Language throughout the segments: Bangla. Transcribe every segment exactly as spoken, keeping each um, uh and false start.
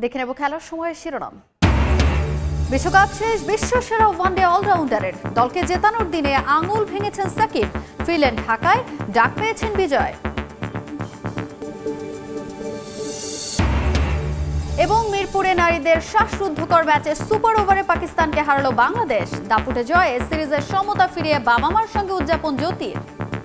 দেখে নেব খেলার সময়ের শিরোনাম। বিশ্বকাপ শেষ, বিশ্বসেরা ওয়ানডে অলরাউন্ডারের দলকে জেতানোর দিনে আঙুল ভেঙেছেন সাকিব, ফিরলেন ঢাকায়, ডাক পেয়েছেন বিজয়। এবং মিরপুরে নারীদের শ্বাসরুদ্ধকর ম্যাচে সুপার ওভারে পাকিস্তানকে হারালো বাংলাদেশ। দাপুটে জয়ে সিরিজের সমতা ফিরিয়ে বাবা মার সঙ্গে উদযাপন জ্যোতির।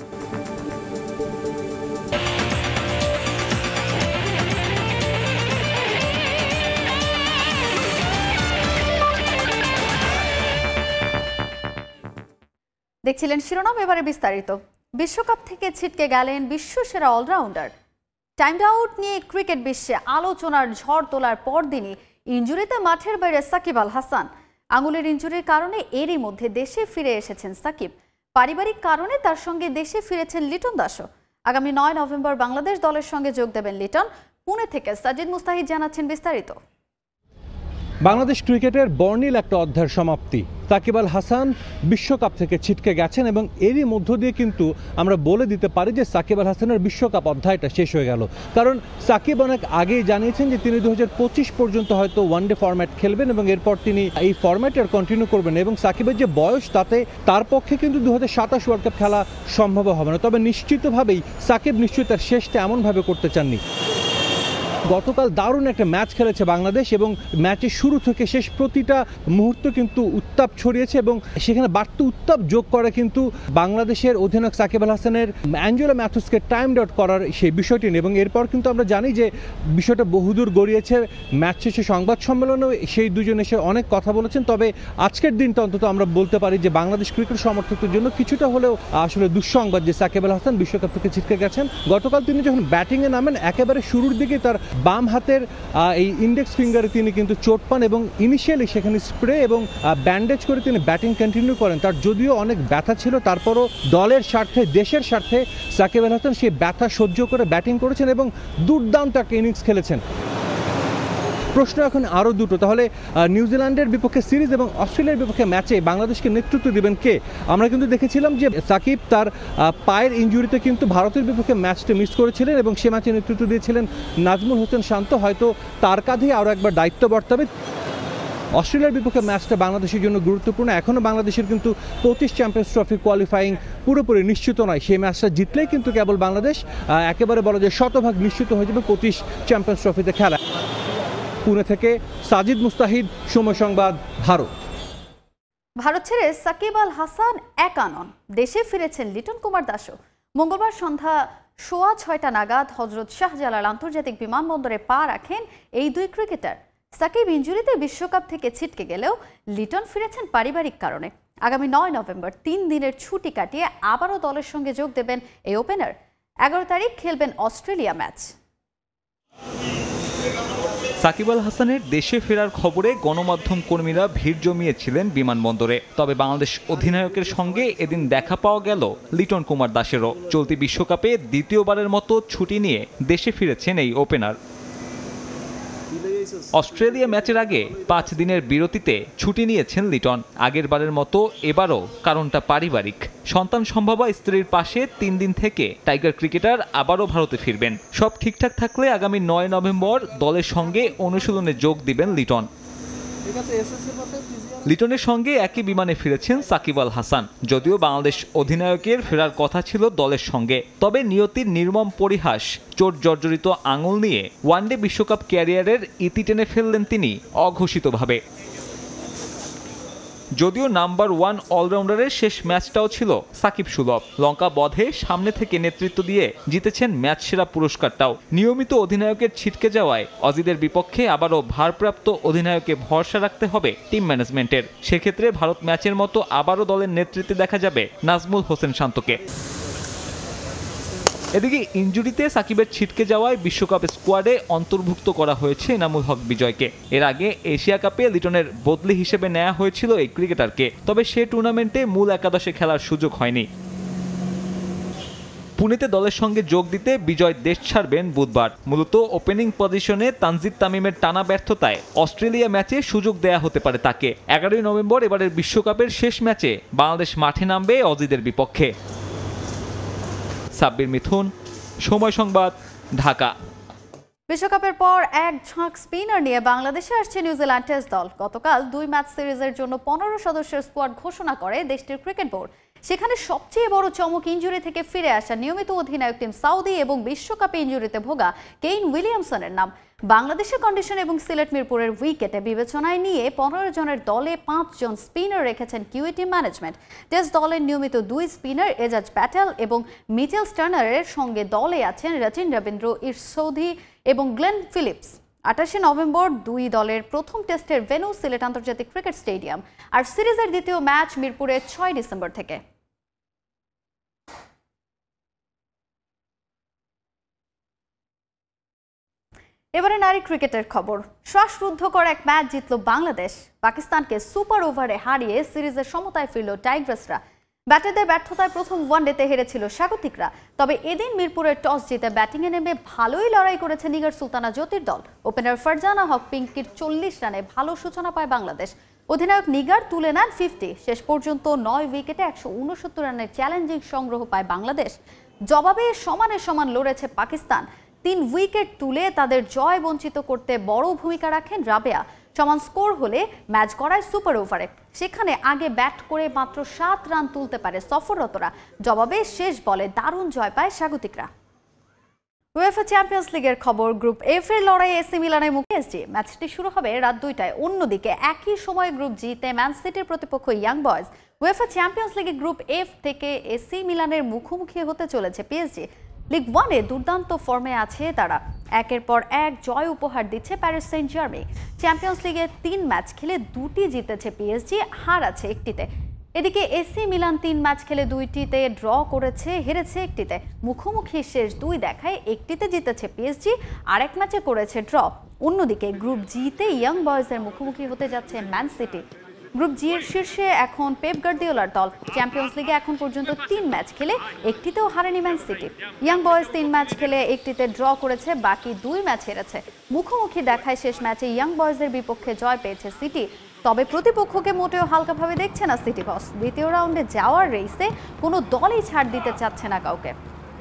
দেখছিলেন শিরোনাম, এবারে বিস্তারিত। বিশ্বকাপ থেকে ছিটকে গেলেন বিশ্বসেরা অলরাউন্ডার। টাইম আউট নিয়ে ক্রিকেট বিশ্বে আলোচনার ঝড় তোলার পরদিনই ইনজুরিতে মাঠের বাইরে সাকিব আল হাসান। আঙুলের ইনজুরির কারণে এরই মধ্যে দেশে ফিরে এসেছেন সাকিব। পারিবারিক কারণে তার সঙ্গে দেশে ফিরেছেন লিটন দাসও। আগামী নয় নভেম্বর বাংলাদেশ দলের সঙ্গে যোগ দেবেন লিটন। পুনে থেকে সাজিদ মুস্তাহিদ জানাচ্ছেন বিস্তারিত। বাংলাদেশ ক্রিকেটের বর্ণিল একটা অধ্যায়ের সমাপ্তি। সাকিব আল হাসান বিশ্বকাপ থেকে ছিটকে গেছেন এবং এরই মধ্য দিয়ে কিন্তু আমরা বলে দিতে পারি যে সাকিব আল হাসানের বিশ্বকাপ অধ্যায়টা শেষ হয়ে গেল। কারণ সাকিব অনেক আগেই জানিয়েছেন যে তিনি দু হাজার পঁচিশ পর্যন্ত হয়তো ওয়ানডে ফরম্যাট খেলবেন এবং এরপর তিনি এই ফরম্যাটে আর কন্টিনিউ করবেন। এবং সাকিবের যে বয়স, তাতে তার পক্ষে কিন্তু দু হাজার সাতাশ ওয়ার্ল্ড কাপ খেলা সম্ভব হবে না। তবে নিশ্চিতভাবেই সাকিব নিশ্চয়ই তার শেষটা এমনভাবে করতে চাননি। গতকাল দারুণ একটা ম্যাচ খেলেছে বাংলাদেশ এবং ম্যাচের শুরু থেকে শেষ প্রতিটা মুহূর্ত কিন্তু উত্তাপ ছড়িয়েছে এবং সেখানে বাড়তি উত্তাপ যোগ করে কিন্তু বাংলাদেশের অধিনায়ক সাকিব আল হাসানের অ্যাঞ্জেলো ম্যাথুসকে টাইম আউট করার সেই বিষয়টি নিয়ে। এবং এরপর কিন্তু আমরা জানি যে বিষয়টা বহুদূর গড়িয়েছে। ম্যাচ শেষে সংবাদ সম্মেলনেও সেই দুজন এসে অনেক কথা বলেছেন। তবে আজকের দিনটা অন্তত আমরা বলতে পারি যে বাংলাদেশ ক্রিকেট সমর্থকদের জন্য কিছুটা হলেও আসলে দুঃসংবাদ যে সাকিব আল হাসান বিশ্বকাপ থেকে ছিটকে গেছেন। গতকাল তিনি যখন ব্যাটিংয়ে নামেন একেবারে শুরুর দিকে তার বাম হাতের এই ইন্ডেক্স ফিঙ্গারে তিনি কিন্তু চোট পান এবং ইনিশিয়ালি সেখানে স্প্রে এবং ব্যান্ডেজ করে তিনি ব্যাটিং কন্টিনিউ করেন। তার যদিও অনেক ব্যথা ছিল, তারপরও দলের স্বার্থে, দেশের স্বার্থে সাকিব আল হাসান সেই ব্যথা সহ্য করে ব্যাটিং করেছেন এবং দুর্দান্ত একটা ইনিংস খেলেছেন। প্রশ্ন এখন আরও দুটো, তাহলে নিউজিল্যান্ডের বিপক্ষে সিরিজ এবং অস্ট্রেলিয়ার বিপক্ষে ম্যাচে বাংলাদেশকে নেতৃত্ব দিবেন কে? আমরা কিন্তু দেখেছিলাম যে সাকিব তার পায়ের ইনজুরিতে কিন্তু ভারতের বিপক্ষে ম্যাচটা মিস করেছিলেন এবং সে ম্যাচে নেতৃত্ব দিয়েছিলেন নাজমুল হোসেন শান্ত। হয়তো তার কাঁধেই আরও একবার দায়িত্ব বর্তাবে। অস্ট্রেলিয়ার বিপক্ষে ম্যাচটা বাংলাদেশের জন্য গুরুত্বপূর্ণ। এখনও বাংলাদেশের কিন্তু পঁচিশ চ্যাম্পিয়ন্স ট্রফি কোয়ালিফাইং পুরোপুরি নিশ্চিত নয়। সেই ম্যাচটা জিতলেই কিন্তু কেবল বাংলাদেশ একেবারে বলা যায় শতভাগ নিশ্চিত হয়ে যাবে পঁচিশ চ্যাম্পিয়ন্স ট্রফিতে খেলা। পুনে থেকে সাজিদ মুস্তাহিদ, সময় সংবাদ, ভারত। ভারত ছেড়ে সাকিব আল হাসান একা নন, দেশে ফিরেছেন লিটন কুমার দাসও। মঙ্গলবার সন্ধ্যা সোয়া ছয়টা নাগাদ হজরত শাহজালাল আন্তর্জাতিক বিমানবন্দরে পা রাখেন এই দুই ক্রিকেটার। সাকিব ইনজুরিতে বিশ্বকাপ থেকে ছিটকে গেলেও লিটন ফিরেছেন পারিবারিক কারণে। আগামী নয় নভেম্বর তিন দিনের ছুটি কাটিয়ে আবারও দলের সঙ্গে যোগ দেবেন এই ওপেনার। এগারো তারিখ খেলবেন অস্ট্রেলিয়া ম্যাচ। সাকিব আল হাসানের দেশে ফেরার খবরে গণমাধ্যম কর্মীরা ভিড় জমিয়েছিলেন বিমানবন্দরে। তবে বাংলাদেশ অধিনায়কের সঙ্গে এদিন দেখা পাওয়া গেল লিটন কুমার দাসেরও। চলতি বিশ্বকাপে দ্বিতীয়বারের মতো ছুটি নিয়ে দেশে ফিরেছেন এই ওপেনার। অস্ট্রেলিয়া ম্যাচের আগে পাঁচ দিনের বিরতিতে ছুটি নিয়েছেন লিটন। আগের বারের মতো এবারও কারণটা পারিবারিক। সন্তান সম্ভবা স্ত্রীর পাশে তিন দিন থেকে টাইগার ক্রিকেটার আবারও ভারতে ফিরবেন। সব ঠিকঠাক থাকলে আগামী নয় নভেম্বর দলের সঙ্গে অনুশীলনে যোগ দিবেন লিটন। লিটনের সঙ্গে একই বিমানে ফিরেছেন সাকিব আল হাসান। যদিও বাংলাদেশ অধিনায়কের ফেরার কথা ছিল দলের সঙ্গে, তবে নিয়তির নির্মম পরিহাস, চোট জর্জরিত আঙুল নিয়ে ওয়ানডে বিশ্বকাপ ক্যারিয়ারের ইতি টেনে ফেললেন তিনি অঘোষিতভাবে। যদিও নাম্বার ওয়ান অলরাউন্ডারের শেষ ম্যাচটাও ছিল সাকিব সুলভ। লঙ্কা বধে সামনে থেকে নেতৃত্ব দিয়ে জিতেছেন ম্যাচ সেরা পুরস্কারটাও। নিয়মিত অধিনায়কের ছিটকে যাওয়ায় অজিদের বিপক্ষে আবারও ভারপ্রাপ্ত অধিনায়কে ভরসা রাখতে হবে টিম ম্যানেজমেন্টের। সেক্ষেত্রে ভারত ম্যাচের মতো আবারও দলের নেতৃত্বে দেখা যাবে নাজমুল হোসেন শান্তকে। এদিকে ইনজুরিতে সাকিবের ছিটকে যাওয়ায় বিশ্বকাপ স্কোয়াডে অন্তর্ভুক্ত করা হয়েছে এনামুল হক বিজয়কে। এর আগে এশিয়া কাপে লিটনের বদলি হিসেবে নেওয়া হয়েছিল এই ক্রিকেটারকে, তবে সে টুর্নামেন্টে মূল একাদশে খেলার সুযোগ হয়নি। পুনেতে দলের সঙ্গে যোগ দিতে বিজয় দেশ ছাড়বেন বুধবার। মূলত ওপেনিং পজিশনে তানজিদ তামিমের টানা ব্যর্থতায় অস্ট্রেলিয়া ম্যাচে সুযোগ দেয়া হতে পারে তাকে। এগারোই নভেম্বর এবারের বিশ্বকাপের শেষ ম্যাচে বাংলাদেশ মাঠে নামবে অজিদের বিপক্ষে। সাব্বির মিথুন, সময় সংবাদ, ঢাকা। বিশ্বকাপের পর এক ঝাঁক স্পিনার নিয়ে বাংলাদেশে আসছে নিউজিল্যান্ড টেস্ট দল। গতকাল দুই ম্যাচ সিরিজের জন্য পনেরো সদস্যের স্কোয়াড ঘোষণা করে দেশটির ক্রিকেট বোর্ড। সেখানে সবচেয়ে বড় চমক ইনজুরি থেকে ফিরে আসা নিয়মিত অধিনায়ক টিম সাউদি এবং বিশ্বকাপে ইনজুরিতে ভোগা কেইন উইলিয়ামসনের নাম। বাংলাদেশের কন্ডিশন এবং সিলেট মিরপুরের উইকেটে বিবেচনায় নিয়ে পনেরো জনের দলে পাঁচজন স্পিনার রেখেছেন কিউই টিম ম্যানেজমেন্ট। টেস্ট দলের নিয়মিত দুই স্পিনার এজাজ প্যাটেল এবং মিচেল স্টার্নারের সঙ্গে দলে আছেন রচিন রবীন্দ্র, ইরসৌধি এবং গ্লেন ফিলিপস। আঠাশে নভেম্বর দুই দলের প্রথম টেস্টের ভেন্যু সিলেট আন্তর্জাতিক ক্রিকেট স্টেডিয়াম, আর সিরিজের দ্বিতীয় ম্যাচ মিরপুরে ছয় ডিসেম্বর থেকে। এবারে নারী ক্রিকেটের খবর। শ্বাসরুদ্ধকর এক ম্যাচ জিতল বাংলাদেশ। পাকিস্তানকে সুপার ওভারে হারিয়ে সিরিজের সমতায় ফিরল টাইগ্রাসরা। ব্যাটারদের ব্যর্থতায় প্রথম ওয়ানডেতে হেরেছিল স্বাগতিকরা। তবে এদিন মিরপুরের টস জিতে ব্যাটিংয়ে নেমে ভালোই লড়াই করেছে নিগার সুলতানা জ্যোতির দল। ওপেনার ফারজানা হক পিঙ্কির চল্লিশ রানে ভালো সূচনা পায় বাংলাদেশ। অধিনায়ক নিগার তুলে নেন ফিফটি। শেষ পর্যন্ত নয় উইকেটে একশো উনসত্তর রানের চ্যালেঞ্জিং সংগ্রহ পায় বাংলাদেশ। জবাবে সমানে সমান লড়েছে পাকিস্তান। তিন উইকেট তুলে তাদের জয় বঞ্চিত করতে বড় ভূমিকা রাখেন রাবেয়া। সমান স্কোর হলে ম্যাচ গড়ায় সুপার ওভারে। সেখানে আগে ব্যাট করে মাত্র সাত রান তুলতে পারে সফররতরা। জবাবে শেষ বলে দারুণ জয় পায় স্বাগতিকরা। উয়েফা চ্যাম্পিয়ন্স লিগের খবর। গ্রুপ এফ এর লড়াই এসি মিলানের মুখে এসজি। ম্যাচটি শুরু হবে রাত দুইটায়। অন্যদিকে একই সময় গ্রুপ জিতে ম্যান সিটির প্রতিপক্ষ ইয়াং বয়েজ। উয়েফা চ্যাম্পিয়ন্স লিগে গ্রুপ এফ থেকে এসি মিলানের মুখোমুখি হতে চলেছে পিএসজি। লিগ ওয়ানে দুর্দান্ত ফর্মে আছে তারা। একের পর এক জয় উপহার দিচ্ছে প্যারিস সেন্ট জার্মেই। চ্যাম্পিয়ন্স লিগে তিন ম্যাচ খেলে দুটি জিতেছে পিএসজি, হার আছে একটিতে। এদিকে এসি মিলান তিন ম্যাচ খেলে দুইটিতে ড্র করেছে, হেরেছে একটিতে। মুখোমুখি শেষ দুই দেখায় একটিতে জিতেছে পিএসজি, আরেক ম্যাচে করেছে ড্র। অন্যদিকে গ্রুপ জিতে ইয়াং বয়েজের মুখোমুখি হতে যাচ্ছে ম্যান সিটি। গ্রুপ জি এর শীর্ষে এখন পেপ গার্দিওলার দল। চ্যাম্পিয়ন্স লিগে এখন পর্যন্ত তিন ম্যাচ খেলে একটিতেও হারেনি ম্যান সিটি। ইয়াং বয়েজ তিন ম্যাচ খেলে একটিতে ড্র করেছে, বাকি দুই ম্যাচ হেরেছে। মুখোমুখি দেখায় শেষ ম্যাচে ইয়াং বয়েজের বিপক্ষে জয় পেয়েছে সিটি। তবে প্রতিপক্ষকে মোটেও হালকাভাবে দেখছে না সিটি বস। দ্বিতীয় রাউন্ডে যাওয়ার রেসে কোনো দলই ছাড় দিতে চাচ্ছে না কাউকে।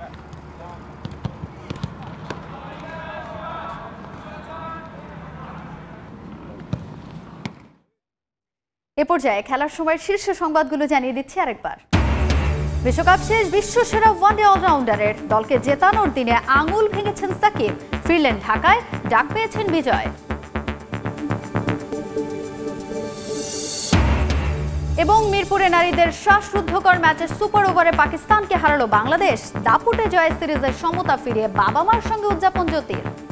এ পর্যায়ে খেলার সময় শীর্ষ সংবাদগুলো জানিয়ে দিচ্ছি আরেকবার। বিশ্বকাপ শেষ, বিশ্বসেরা ওয়ানডে অলরাউন্ডারের দলকে জেতানোর দিনে আঙুল ভেঙেছেন সাকিব। ফিরলেন ঢাকায়, ডাক পেয়েছেন বিজয়। এবং মিরপুরে নারীদের শ্বাসরুদ্ধকর ম্যাচে সুপার ওভারে পাকিস্তানকে হারালো বাংলাদেশ। দাপুটে জয় সিরিজের সমতা ফিরিয়ে বাবা মার সঙ্গে উদযাপন জ্যোতির।